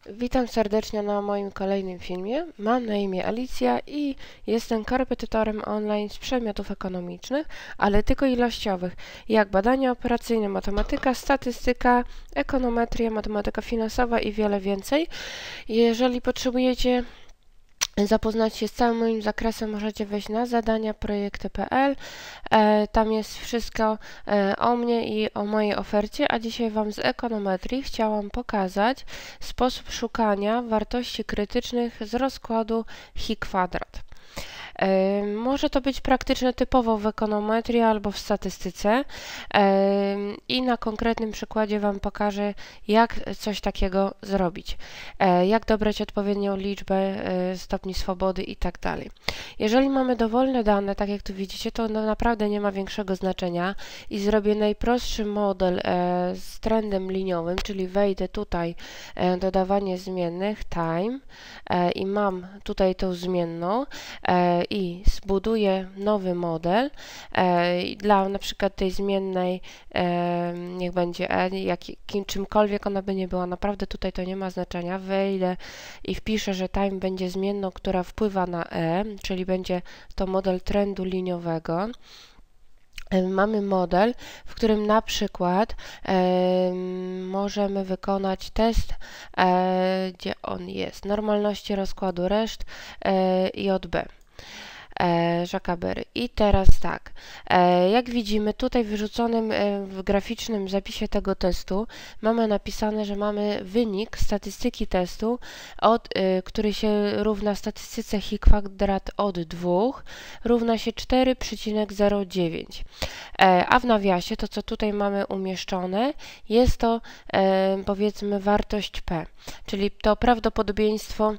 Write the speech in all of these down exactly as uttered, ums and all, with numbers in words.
Witam serdecznie na moim kolejnym filmie. Mam na imię Alicja i jestem korepetytorem online z przedmiotów ekonomicznych, ale tylko ilościowych, jak badania operacyjne, matematyka, statystyka, ekonometria, matematyka finansowa i wiele więcej. Jeżeli potrzebujecie zapoznać się z całym moim zakresem, możecie wejść na zadania projekty kropka p l. E, tam jest wszystko e, o mnie i o mojej ofercie, a dzisiaj Wam z ekonometrii chciałam pokazać sposób szukania wartości krytycznych z rozkładu chi kwadrat. E, może to być praktyczne typowo w ekonometrii albo w statystyce e, i na konkretnym przykładzie Wam pokażę, jak coś takiego zrobić, e, jak dobrać odpowiednią liczbę e, stopni swobody i tak dalej. Jeżeli mamy dowolne dane, tak jak tu widzicie, to no naprawdę nie ma większego znaczenia i zrobię najprostszy model e, z trendem liniowym, czyli wejdę tutaj e, dodawanie zmiennych, time e, i mam tutaj tą zmienną e, i zbuduję nowy model e, dla na przykład tej zmiennej e, niech będzie e, jakim, czymkolwiek ona by nie była, naprawdę tutaj to nie ma znaczenia. Wejdę i wpiszę, że time będzie zmienną, która wpływa na e, czyli będzie to model trendu liniowego. Mamy model, w którym na przykład e, możemy wykonać test, e, gdzie on jest, normalności rozkładu reszt e, J B. Jackabery. I teraz tak, e, jak widzimy tutaj w wyrzuconym e, w graficznym zapisie tego testu mamy napisane, że mamy wynik statystyki testu, od, e, który się równa statystyce chi kwadrat od dwóch, równa się cztery przecinek zero dziewięć. E, a w nawiasie to, co tutaj mamy umieszczone, jest to e, powiedzmy wartość P, czyli to prawdopodobieństwo,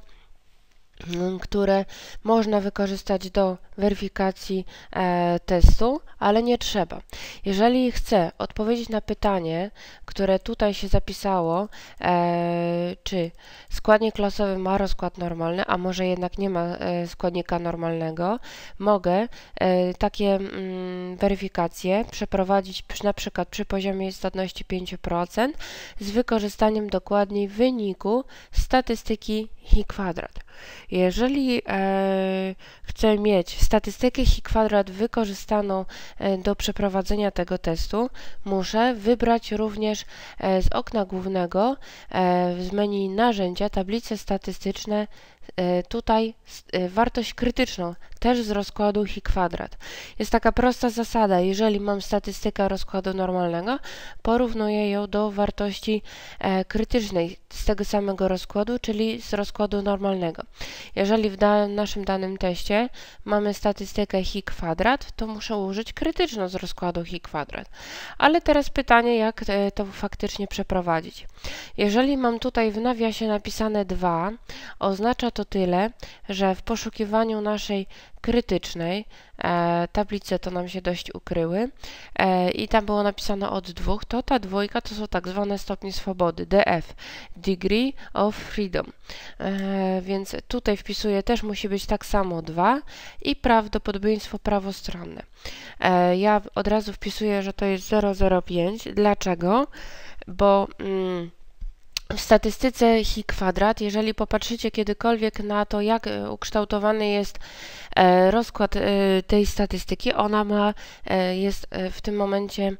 które można wykorzystać do weryfikacji e, testu, ale nie trzeba. Jeżeli chcę odpowiedzieć na pytanie, które tutaj się zapisało, e, czy składnik losowy ma rozkład normalny, a może jednak nie ma e, składnika normalnego, mogę e, takie mm, weryfikacje przeprowadzić przy, na przykład przy poziomie istotności pięć procent z wykorzystaniem dokładniej wyniku statystyki chi kwadrat. Jeżeli e, chcę mieć statystykę chi kwadrat wykorzystaną e, do przeprowadzenia tego testu, muszę wybrać również e, z okna głównego e, z menu narzędzia tablice statystyczne, e, tutaj e, wartość krytyczną, też z rozkładu chi kwadrat. Jest taka prosta zasada, jeżeli mam statystykę rozkładu normalnego, porównuję ją do wartości e, krytycznej z tego samego rozkładu, czyli z rozkładu normalnego. Jeżeli w da naszym danym teście mamy statystykę chi kwadrat, to muszę użyć krytyczną z rozkładu chi kwadrat. Ale teraz pytanie, jak e, to faktycznie przeprowadzić. Jeżeli mam tutaj w nawiasie napisane dwa, oznacza to tyle, że w poszukiwaniu naszej krytycznej e, tablice to nam się dość ukryły e, i tam było napisane od dwóch, to ta dwójka to są tak zwane stopnie swobody, D F, Degree of Freedom, e, więc tutaj wpisuję, też musi być tak samo dwa i prawdopodobieństwo prawostronne. E, ja od razu wpisuję, że to jest zero przecinek zero pięć. Dlaczego? Bo mm, w statystyce chi kwadrat, jeżeli popatrzycie kiedykolwiek na to, jak ukształtowany jest e, rozkład e, tej statystyki, ona ma, e, jest e, w tym momencie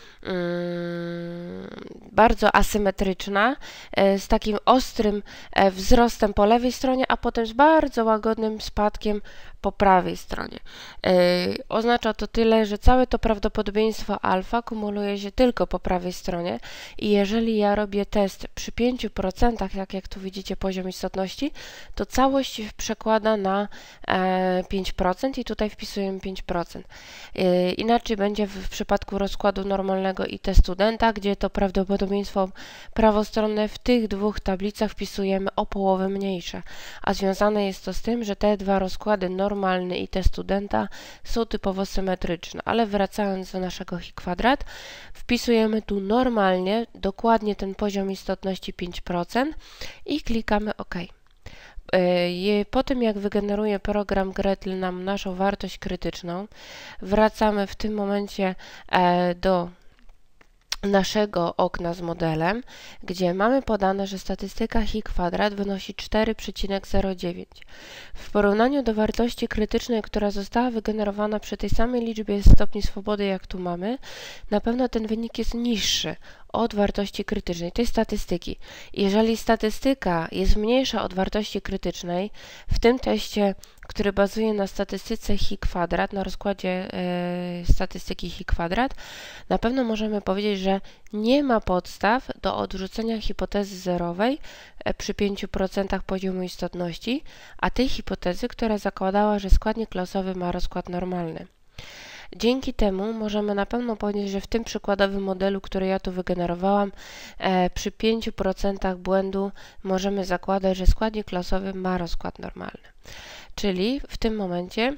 bardzo asymetryczna, z takim ostrym wzrostem po lewej stronie, a potem z bardzo łagodnym spadkiem po prawej stronie. Oznacza to tyle, że całe to prawdopodobieństwo alfa kumuluje się tylko po prawej stronie i jeżeli ja robię test przy pięciu procentach, jak, jak tu widzicie poziom istotności, to całość przekłada na pięć procent i tutaj wpisujemy pięć procent. Inaczej będzie w przypadku rozkładu normalnego i testu studenta, gdzie to prawdopodobieństwo prawostronne w tych dwóch tablicach wpisujemy o połowę mniejsze, a związane jest to z tym, że te dwa rozkłady, normalny i test studenta, są typowo symetryczne. Ale wracając do naszego chi kwadrat, wpisujemy tu normalnie dokładnie ten poziom istotności pięć procent i klikamy OK. Po tym, jak wygeneruje program Gretel nam naszą wartość krytyczną, wracamy w tym momencie do naszego okna z modelem, gdzie mamy podane, że statystyka chi kwadrat wynosi cztery przecinek zero dziewięć. W porównaniu do wartości krytycznej, która została wygenerowana przy tej samej liczbie stopni swobody, jak tu mamy, na pewno ten wynik jest niższy od wartości krytycznej, tej statystyki. Jeżeli statystyka jest mniejsza od wartości krytycznej, w tym teście, który bazuje na statystyce chi kwadrat, na rozkładzie e, statystyki chi kwadrat, na pewno możemy powiedzieć, że nie ma podstaw do odrzucenia hipotezy zerowej e, przy pięciu procentach poziomu istotności, a tej hipotezy, która zakładała, że składnik losowy ma rozkład normalny. Dzięki temu możemy na pewno powiedzieć, że w tym przykładowym modelu, który ja tu wygenerowałam, e, przy pięciu procentach błędu możemy zakładać, że składnik losowy ma rozkład normalny. Czyli w tym momencie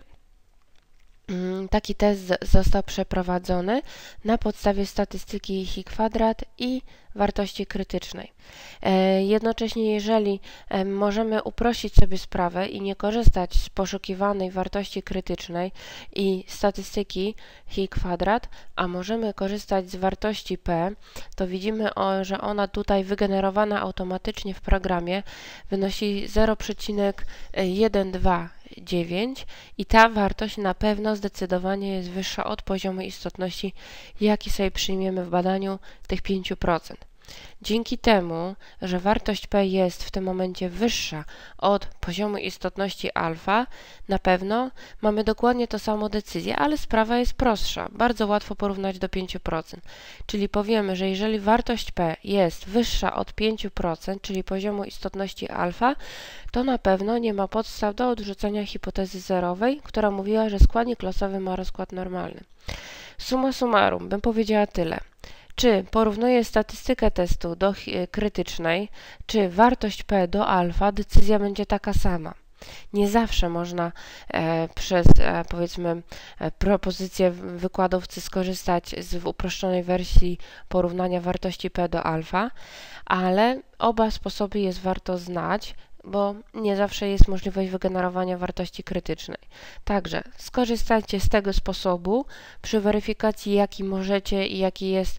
taki test został przeprowadzony na podstawie statystyki chi kwadrat i wartości krytycznej. Jednocześnie, jeżeli możemy uprościć sobie sprawę i nie korzystać z poszukiwanej wartości krytycznej i statystyki chi kwadrat, a możemy korzystać z wartości p, to widzimy, że ona tutaj wygenerowana automatycznie w programie wynosi zero przecinek sto dwadzieścia dziewięć i ta wartość na pewno zdecydowanie jest wyższa od poziomu istotności, jaki sobie przyjmiemy w badaniu tych pięciu procent. Dzięki temu, że wartość p jest w tym momencie wyższa od poziomu istotności alfa, na pewno mamy dokładnie to samo decyzję, ale sprawa jest prostsza. Bardzo łatwo porównać do pięciu procent. Czyli powiemy, że jeżeli wartość p jest wyższa od pięciu procent, czyli poziomu istotności alfa, to na pewno nie ma podstaw do odrzucenia hipotezy zerowej, która mówiła, że składnik losowy ma rozkład normalny. Summa summarum, bym powiedziała tyle. Czy porównuję statystykę testu do krytycznej, czy wartość p do alfa, decyzja będzie taka sama. Nie zawsze można e, przez, e, powiedzmy, e, propozycję wykładowcy skorzystać z uproszczonej wersji porównania wartości p do alfa, ale oba sposoby jest warto znać, bo nie zawsze jest możliwość wygenerowania wartości krytycznej. Także skorzystajcie z tego sposobu przy weryfikacji, jaki możecie i jaki jest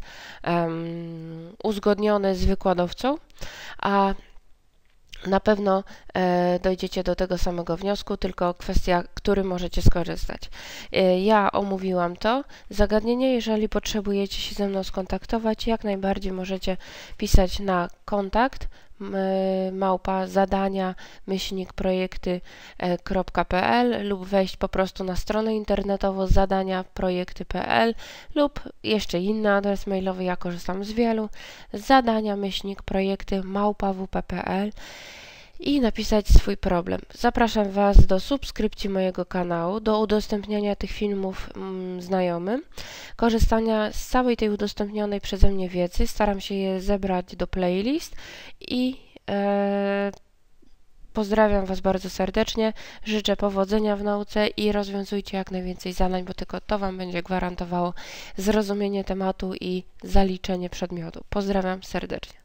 um, uzgodniony z wykładowcą, a na pewno e, dojdziecie do tego samego wniosku, tylko kwestia, który możecie skorzystać. E, ja omówiłam to zagadnienie. Jeżeli potrzebujecie się ze mną skontaktować, jak najbardziej możecie pisać na kontakt małpa zadania myślnik projekty kropka p l lub wejść po prostu na stronę internetową zadania projekty kropka p l lub jeszcze inny adres mailowy, ja korzystam z wielu, zadania myślnik projekty małpa w p kropka p l i napisać swój problem. Zapraszam Was do subskrypcji mojego kanału, do udostępniania tych filmów mm, znajomym, korzystania z całej tej udostępnionej przeze mnie wiedzy. Staram się je zebrać do playlist i e, pozdrawiam Was bardzo serdecznie. Życzę powodzenia w nauce i rozwiązujcie jak najwięcej zadań, bo tylko to Wam będzie gwarantowało zrozumienie tematu i zaliczenie przedmiotu. Pozdrawiam serdecznie.